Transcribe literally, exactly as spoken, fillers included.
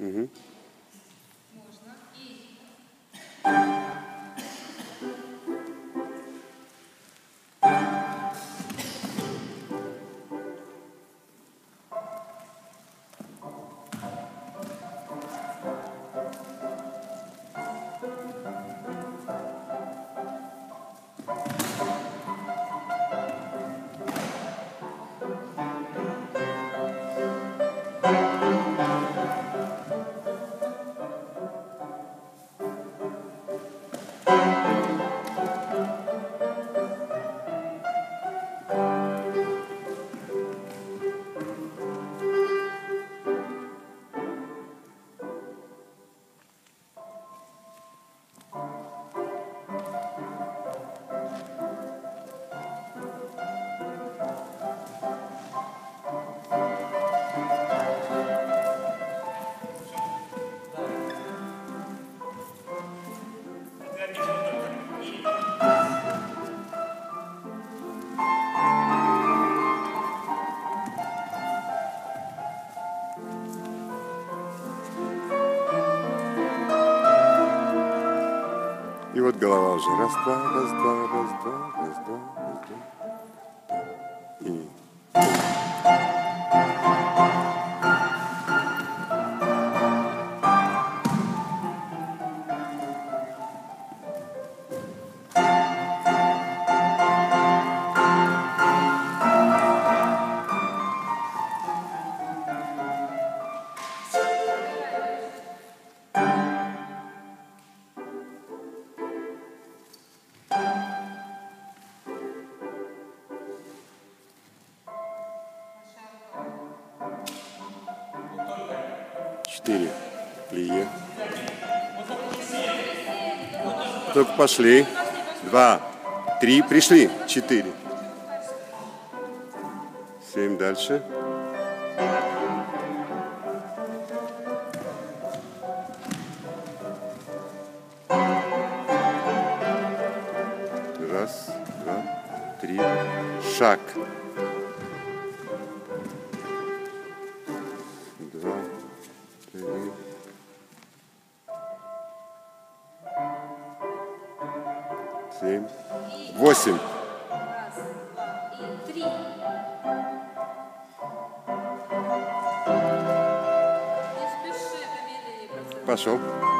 Угу. Можно. И... И вот голова уже. Раз, два, раз, два, раз, два, раз, два, раз, два. И... Четыре. Плие. Только пошли. Два. Три. Пришли. Четыре. Семь. Дальше. Раз, два, три. Шаг. Два, три. Семь. Восемь. Раз, два и три. Не спеши, помедленнее процесс. Пошел.